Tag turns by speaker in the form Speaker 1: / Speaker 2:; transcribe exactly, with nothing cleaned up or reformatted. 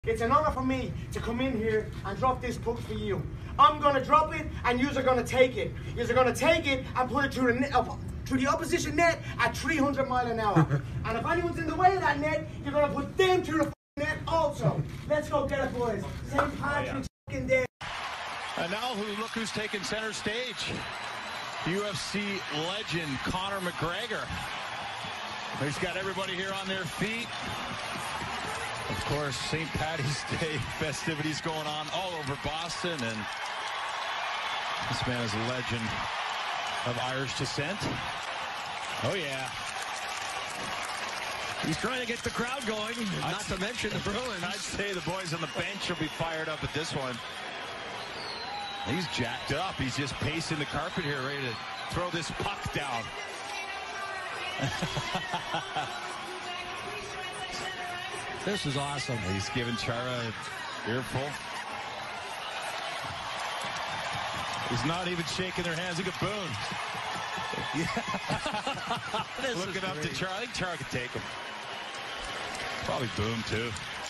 Speaker 1: It's an honor for me to come in here and drop this puck for you. I'm going to drop it and yous are going to take it. Yous are going to take it and put it through the, net, uh, through the opposition net at three hundred mile an hour. And if anyone's in the way of that net, you're going to put them through the net also. Let's go get it, boys. Saint Patrick's oh, yeah. fucking Day.
Speaker 2: And now who, look who's taking center stage. U F C legend Conor McGregor. He's got everybody here on their feet. Of course, Saint Patty's Day festivities going on all over Boston, and this man is a legend of Irish descent. Oh, yeah.
Speaker 3: He's trying to get the crowd going,
Speaker 2: I'd
Speaker 3: not to mention the Bruins.
Speaker 2: I'd say the boys on the bench will be fired up at this one. He's jacked up. He's just pacing the carpet here, ready to throw this puck down.
Speaker 3: This is awesome.
Speaker 2: He's giving Chara an earful. He's not even shaking their hands. Look at Boone. Yeah. Looking up great. to Chara. I think Chara could take him. Probably Boone, too.